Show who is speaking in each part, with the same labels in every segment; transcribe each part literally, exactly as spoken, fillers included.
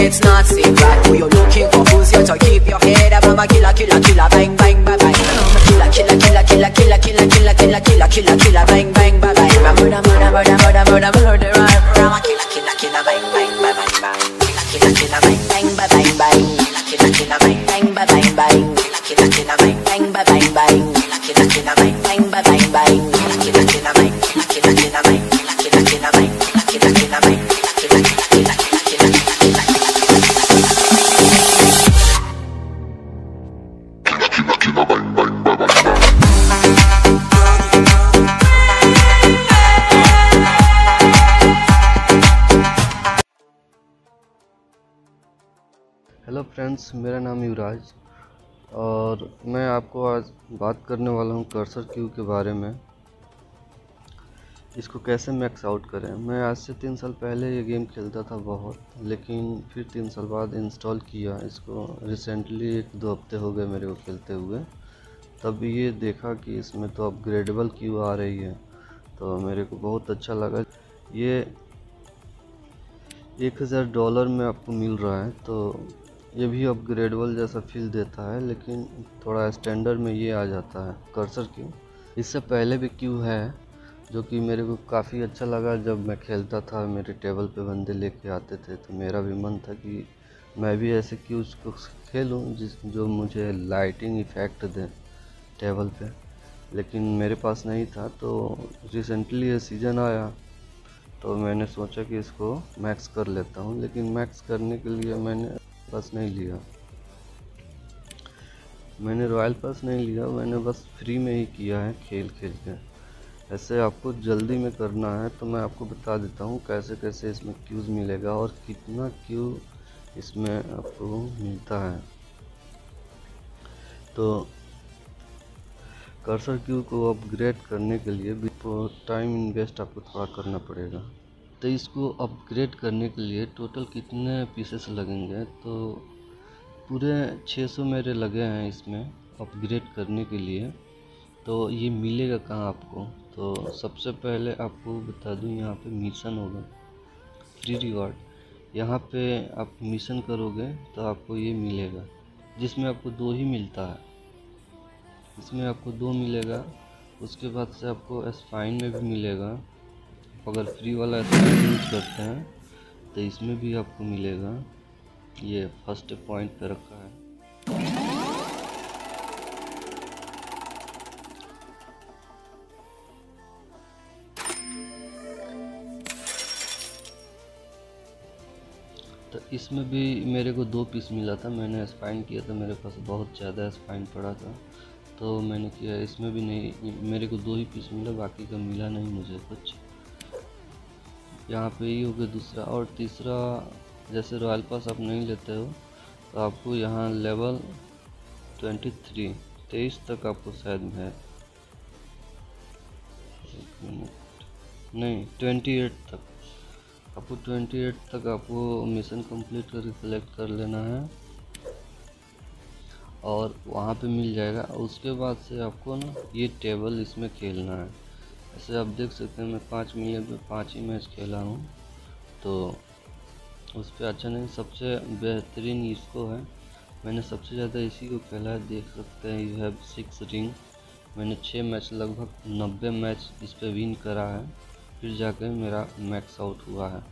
Speaker 1: it's not secret. Who you looking for? Who's here to keep your head up? I'm a killer, killer, killer, bang, bang, bang, bang. I'm a killer, killer, killer, killer, killer, killer, killer, killer, killer, killer, killer, bang, bang, bang, bang. I'm a murder, murder, murder, murder, murder, murder, murder. I'm a killer, killer, killer, bang, bang, bang, bang, bang. Killer, killer, bang, bang, bang, bang, bang. Killer, killer, bang, bang, bang, bang. Killer, killer, bang, bang, bang, bang. Killer, killer, bang, bang, bang, bang. Killer, killer, bang, killer, killer, bang, killer, killer, bang, killer, killer, bang, killer, killer, killer, killer, killer.
Speaker 2: Hello friends, मेरा नाम युवराज और मैं आपको आज बात करने वाला हूं कर्सर क्यू के बारे में। इसको कैसे मैक्स आउट करें। मैं आज से तीन साल पहले ये गेम खेलता था बहुत, लेकिन फिर तीन साल बाद इंस्टॉल किया इसको। रिसेंटली एक दो हफ्ते हो गए मेरे को खेलते हुए। तब ये देखा कि इसमें तो अपग्रेडेबल क्यू आ रही है, तो मेरे को बहुत अच्छा लगा। ये एक हज़ार डॉलर में आपको मिल रहा है, तो ये भी अपग्रेडेबल जैसा फील देता है, लेकिन थोड़ा स्टैंडर्ड में ये आ जाता है कर्सर क्यू। इससे पहले भी क्यू है जो कि मेरे को काफ़ी अच्छा लगा। जब मैं खेलता था मेरे टेबल पे बंदे लेके आते थे, तो मेरा भी मन था कि मैं भी ऐसे क्यूज को खेलूं जिस जो मुझे लाइटिंग इफ़ेक्ट दे टेबल पे, लेकिन मेरे पास नहीं था। तो रिसेंटली ये सीज़न आया तो मैंने सोचा कि इसको मैक्स कर लेता हूं, लेकिन मैक्स करने के लिए मैंने पास नहीं लिया मैंने रॉयल पास नहीं लिया मैंने बस फ्री में ही किया है खेल खेल के। ऐसे आपको जल्दी में करना है तो मैं आपको बता देता हूँ कैसे कैसे इसमें क्यूज मिलेगा और कितना क्यू इसमें आपको मिलता है। तो कर्सर क्यू को अपग्रेड करने के लिए भी टाइम इन्वेस्ट आपको थोड़ा करना पड़ेगा। तो इसको अपग्रेड करने के लिए टोटल कितने पीसेस लगेंगे, तो पूरे छह सौ मेरे लगे हैं इसमें अपग्रेड करने के लिए। तो ये मिलेगा कहाँ आपको, तो सबसे पहले आपको बता दूं, यहाँ पे मिशन होगा फ्री रिवार्ड। यहाँ पे आप मिशन करोगे तो आपको ये मिलेगा, जिसमें आपको दो ही मिलता है। इसमें आपको दो मिलेगा, उसके बाद से आपको एस्पाइन में भी मिलेगा। अगर फ्री वाला एस्पाइन यूज करते हैं तो इसमें भी आपको मिलेगा। ये फर्स्ट पॉइंट पे रखा है। तो इसमें भी मेरे को दो पीस मिला था। मैंने स्पाइन किया था, मेरे पास बहुत ज़्यादा स्पाइन पड़ा था, तो मैंने किया। इसमें भी नहीं, मेरे को दो ही पीस मिला, बाकी का मिला नहीं मुझे कुछ। यहाँ पे ही हो गया दूसरा। और तीसरा, जैसे रॉयल पास आप नहीं लेते हो तो आपको यहाँ लेवल तेईस तेईस तक आपको शायद है, एक मिनट नहीं अट्ठाईस तक आपको अट्ठाईस तक आपको मिशन कंप्लीट करके सेलेक्ट कर लेना है और वहाँ पे मिल जाएगा। उसके बाद से आपको ना ये टेबल इसमें खेलना है। ऐसे आप देख सकते हैं मैं पाँच मिलियन पे पाँच ही मैच खेला हूँ, तो उस पर अच्छा नहीं। सबसे बेहतरीन इसको है, मैंने सबसे ज़्यादा इसी को खेला है। देख सकते हैं यू हैव सिक्स रिंग। मैंने छः मैच, लगभग नब्बे मैच इस पे विन करा है, फिर जाकर मेरा मैक्स आउट हुआ है।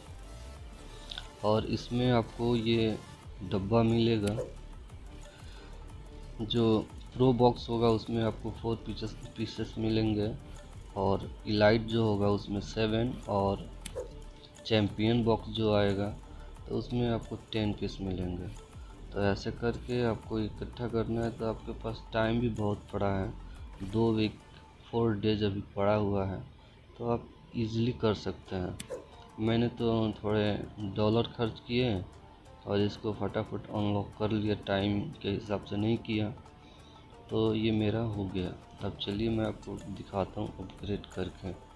Speaker 2: और इसमें आपको ये डब्बा मिलेगा, जो प्रो बॉक्स होगा उसमें आपको फोर पीसेस पीसेस मिलेंगे, और इलाइट जो होगा उसमें सेवन, और चैम्पियन बॉक्स जो आएगा तो उसमें आपको टेन पीस मिलेंगे। तो ऐसे करके आपको इकट्ठा करना है। तो आपके पास टाइम भी बहुत पड़ा है, दो वीक फोर डेज अभी पड़ा हुआ है, तो आप इजीली कर सकते हैं। मैंने तो थोड़े डॉलर खर्च किए और इसको फटाफट अनलॉक कर लिया, टाइम के हिसाब से नहीं किया, तो ये मेरा हो गया। अब चलिए मैं आपको दिखाता हूँ अपग्रेड करके।